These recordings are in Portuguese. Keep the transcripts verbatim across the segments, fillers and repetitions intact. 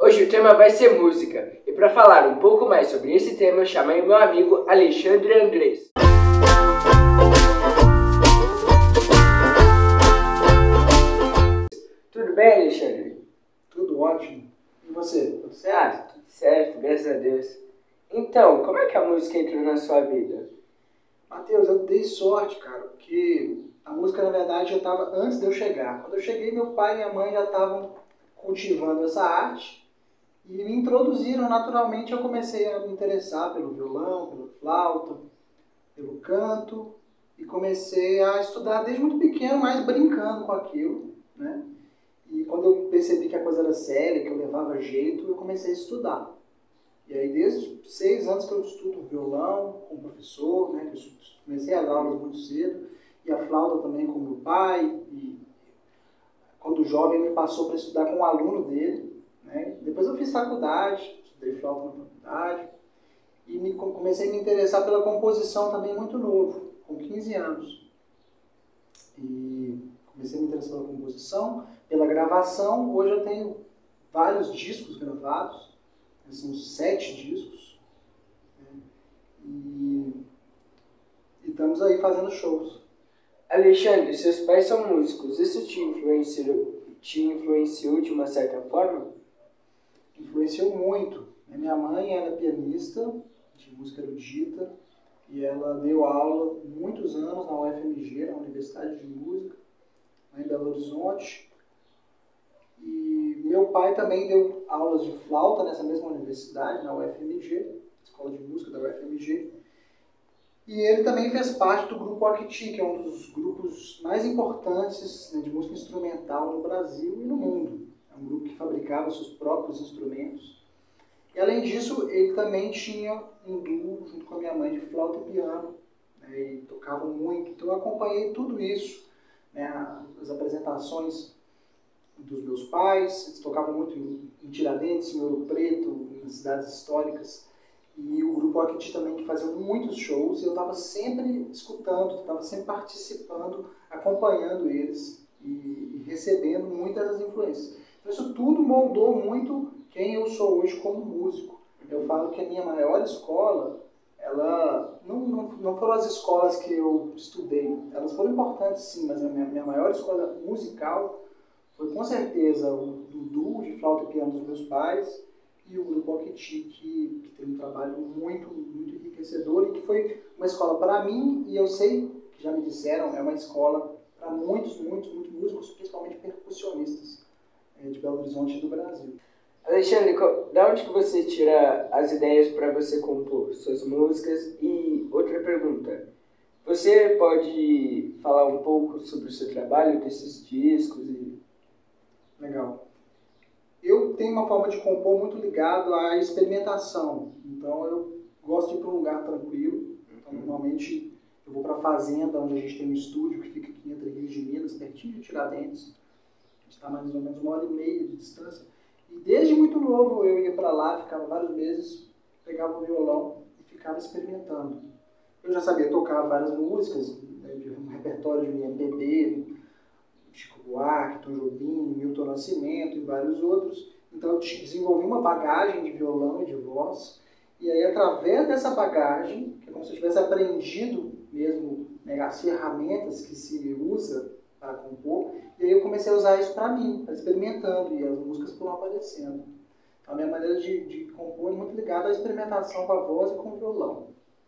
Hoje o tema vai ser música, e para falar um pouco mais sobre esse tema, eu chamei o meu amigo Alexandre Andrés. Tudo bem, Alexandre? Tudo ótimo. E você? Tudo certo? Ah, tudo certo, graças a Deus. Então, como é que a música entrou na sua vida? Matheus, eu dei sorte, cara, porque a música, na verdade, já estava antes de eu chegar. Quando eu cheguei, meu pai e minha mãe já estavam cultivando essa arte e me introduziram naturalmente. Eu comecei a me interessar pelo violão, pela flauta, pelo canto e comecei a estudar desde muito pequeno, mas brincando com aquilo, né? E quando eu percebi que a coisa era séria, que eu levava jeito, eu comecei a estudar. E aí, desde seis anos que eu estudo violão com o professor, né? Eu comecei as aulas muito cedo, e a flauta também com meu pai. E quando jovem, me passou para estudar com um aluno dele, né? Depois eu fiz faculdade, estudei flauta na faculdade, e me, comecei a me interessar pela composição também muito novo, com quinze anos. E comecei a me interessar pela composição, pela gravação. Hoje eu tenho vários discos gravados, são sete discos, né? e, e estamos aí fazendo shows. Alexandre, seus pais são músicos, isso te influenciou, te influenciou de uma certa forma? Influenciou muito. Minha mãe era pianista de música erudita e ela deu aula muitos anos na U F M G, na Universidade de Música, lá em Belo Horizonte. E meu pai também deu aulas de flauta nessa mesma universidade, na U F M G, Escola de Música da U F M G. E ele também fez parte do grupo Octi, que é um dos grupos mais importantes, né, de música instrumental no Brasil e no mundo. É um grupo que fabricava seus próprios instrumentos. E além disso, ele também tinha um duo junto com a minha mãe de flauta e piano, né, e tocavam muito. Então eu acompanhei tudo isso, né, as apresentações dos meus pais. Eles tocavam muito em Tiradentes, em Ouro Preto, nas cidades históricas. E o grupo Octi também, que fazia muitos shows, e eu estava sempre escutando, estava sempre participando, acompanhando eles e, e recebendo muitas das influências. Então isso tudo moldou muito quem eu sou hoje como músico. Eu falo que a minha maior escola, ela não, não, não foram as escolas que eu estudei, elas foram importantes sim, mas a minha, minha maior escola musical foi com certeza o duo de flauta e piano dos meus pais e o grupo Octi, que, que tem um trabalho muito, muito enriquecedor e que foi uma escola para mim, e eu sei, que já me disseram, é uma escola para muitos, muitos, muitos músicos, principalmente percussionistas é, de Belo Horizonte e do Brasil. Alexandre, da onde que você tira as ideias para você compor suas músicas? E outra pergunta, você pode falar um pouco sobre o seu trabalho, desses discos? E... Legal. Eu tenho uma forma de compor muito ligado à experimentação. Então eu gosto de ir para um lugar tranquilo. Então normalmente eu vou para a fazenda, onde a gente tem um estúdio que fica aqui entre Rios de Minas, pertinho de Tiradentes. A gente está mais ou menos uma hora e meia de distância. E desde muito novo eu ia para lá, ficava vários meses, pegava o violão e ficava experimentando. Eu já sabia tocar várias músicas, né, de um repertório de M P B, Chico Buarque, Tom Jobim, Milton Nascimento e vários outros. Então eu desenvolvi uma bagagem de violão e de voz. E aí, através dessa bagagem, que é como se eu tivesse aprendido mesmo, né, as ferramentas que se usa para compor, e aí eu comecei a usar isso para mim, experimentando, e as músicas foram aparecendo. Então a minha maneira de, de compor é muito ligada à experimentação com a voz e com o violão.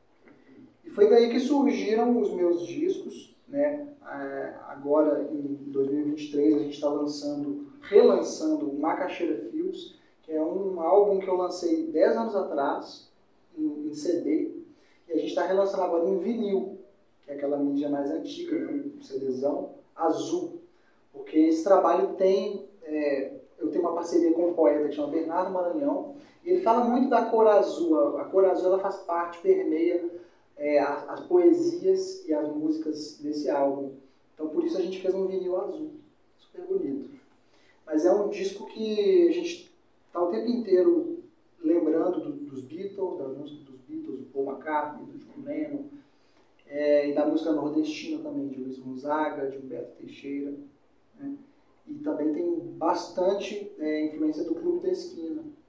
E foi daí que surgiram os meus discos, né? Agora, em dois mil e vinte e três, a gente está lançando, relançando o Macaxeira Fields, que é um álbum que eu lancei dez anos atrás, em, em C D, e a gente está relançando agora em vinil, que é aquela mídia mais antiga, né? Um CDzão azul, porque esse trabalho tem, é, eu tenho uma parceria com um poeta que chama Bernardo Maranhão, e ele fala muito da cor azul. A cor azul ela faz parte, permeia é, as, as poesias e as músicas desse álbum. Então por isso a gente fez um vinil azul, super bonito. Mas é um disco que a gente está o tempo inteiro lembrando do, dos Beatles, da música dos Beatles, do Paul McCartney, do John Lennon, é, e da música nordestina também, de Luiz Gonzaga, de Humberto Teixeira, né? E também tem bastante é, influência do Clube da Esquina.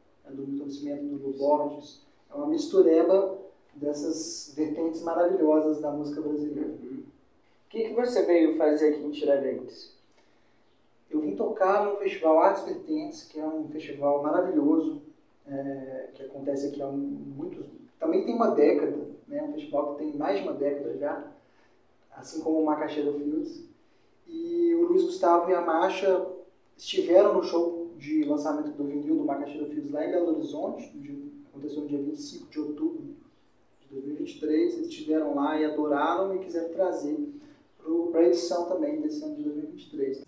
Florescimento do Lu Borges. É uma mistureba dessas vertentes maravilhosas da música brasileira. Uhum. O que, que você veio fazer aqui em Tiradentes? Eu vim tocar no Festival Artes Vertentes, que é um festival maravilhoso, é, que acontece aqui há muitos... Também tem uma década, né? Um festival que tem mais de uma década já, assim como o Macaxeira Fields. E o Luiz Gustavo e a Masha estiveram no show de lançamento do vinil do Macaxeira Fields lá em Belo Horizonte, no dia, aconteceu no dia vinte e cinco de outubro de dois mil e vinte e três. Eles estiveram lá e adoraram e quiseram trazer para a edição também desse ano de dois mil e vinte e três.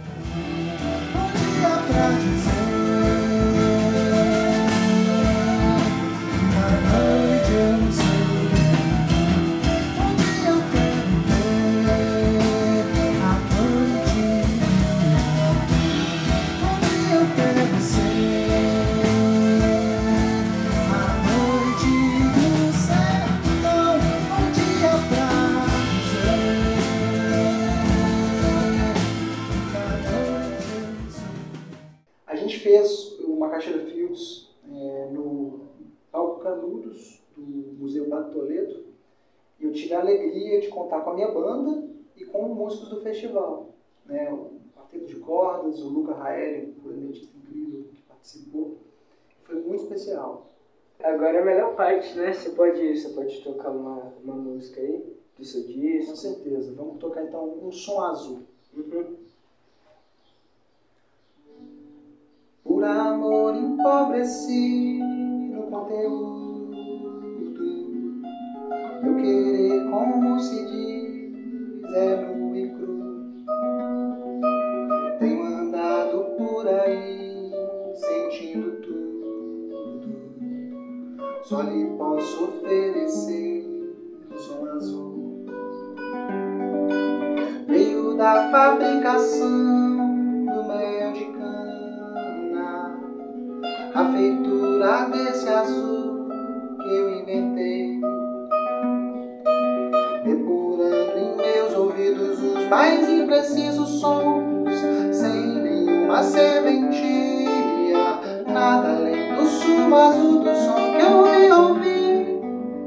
A gente fez o Macaxeira Fields é, no Palco Canudos, do Museu Padre Toledo, e eu tive a alegria de contar com a minha banda e com músicos do festival, né? O Quarteto de Cordas, o Luca Raeli, um cornetista incrível que participou. Foi muito especial. Agora a melhor parte, né? Você pode, você pode tocar uma, uma música aí do seu disco? Com certeza. Vamos tocar então um som azul. Uhum. Por amor empobreci no conteúdo, meu querer, como se diz, é nu e cru. Tenho andado por aí sentindo tudo, só lhe posso oferecer um som azul. Veio da fabricação do mel de cana, a feitura desse azul que eu inventei, depurando em meus ouvidos os mais imprecisos sons, sem nenhuma serventia, nada além do sumo azul do som que eu ia ouvir.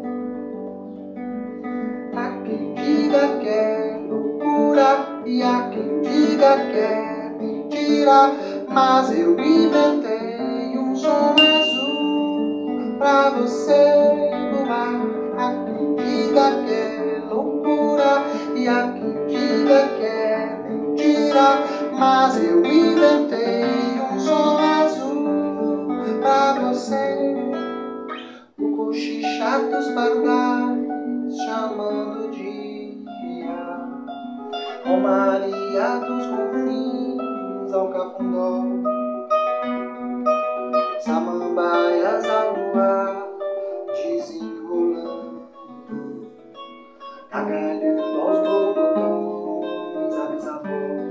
Há quem diga que é loucura e há quem diga que é mentira, mas eu inventei um som azul pra você voar. Há quem diga que é loucura e há quem diga que é mentira, mas eu inventei um som azul pra você. O cochichar dos pardais chamando dia, Romaria dos confins ao Cafundó, samambaias ao luar desenrolando, gargalhando aos bobotões a bisavó,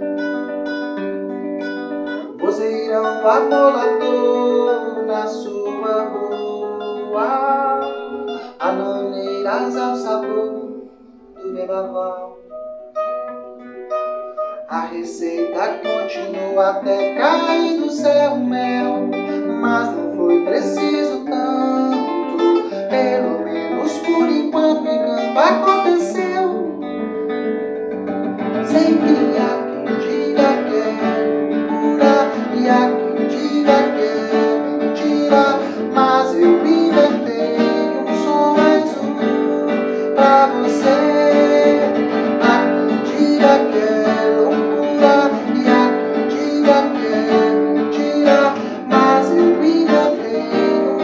vozeirão amolador na sua rua, ananeiras ao sabor do vendaval. A receita continua até cair do céu mel, mas não foi preciso tanto, pelo menos por enquanto o encanto aconteceu. Sempre há quem diga que é loucura e há quem diga que é mentira, mas eu inventei um som azul pra você. Há quem diga que é loucura e há quem diga que é mentira, mas eu inventei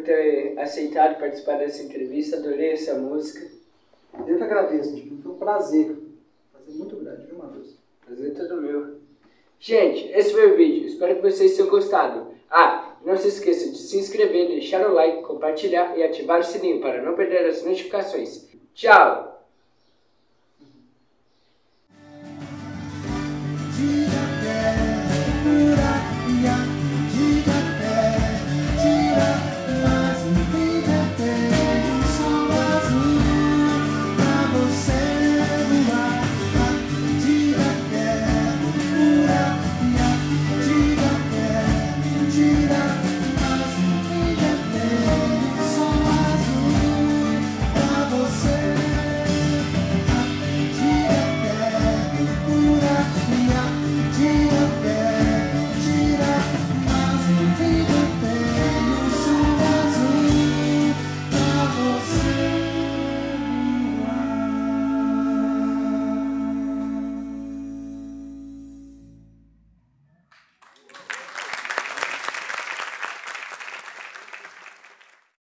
por ter aceitado participar dessa entrevista. Adorei essa música. Eu que agradeço, tipo, foi um prazer. Prazer muito grande, viu, Matheus? Prazer todo meu. Gente, esse foi o vídeo. Espero que vocês tenham gostado. Ah, não se esqueça de se inscrever, deixar o like, compartilhar e ativar o sininho para não perder as notificações. Tchau!